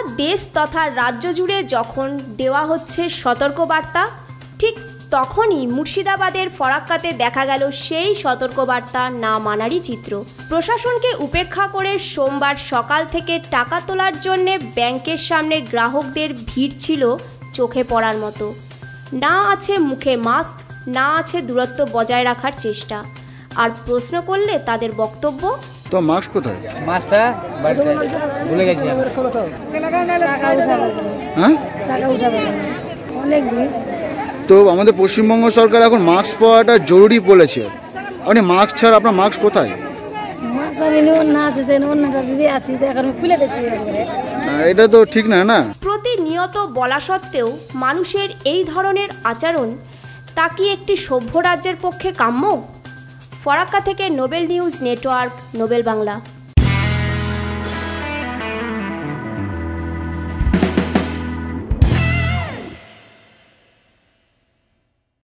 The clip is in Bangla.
দেশ তথা রাজ্য জুড়ে যখন দেওয়া হচ্ছে সতর্কবার্তা, ঠিক তখনই মুর্শিদাবাদের ফরাক্কাতে দেখা গেল সেই সতর্কবার্তা না মানারই চিত্র। প্রশাসনকে উপেক্ষা করে সোমবার সকাল থেকে টাকা তোলার জন্য ব্যাংকের সামনে গ্রাহকদের ভিড় ছিল চোখে পড়ার মতো। না আছে মুখে মাস্ক, না আছে দূরত্ব বজায় রাখার চেষ্টা। আর প্রশ্ন করলে তাদের বক্তব্য, তো মাস্ক কোথায়? মাস্কটা বাড়িতে ভুলে গেছি। হ্যাঁ, অনেক ভিড়। তো আমাদের পশ্চিমবঙ্গ সরকার এখন মাস্ক পরাটা জরুরি বলেছে। আপনি মাস্ক ছাড়া আপনার মাস্ক কোথায়? এটা তো ঠিক না। না, প্রতিনিয়ত বলা সত্ত্বেও মানুষের এই ধরনের আচরণ তা কি একটি সভ্য রাজ্যের পক্ষে কাম্য? ফরাক্কা থেকে Nobel news network, Nobel Bangla.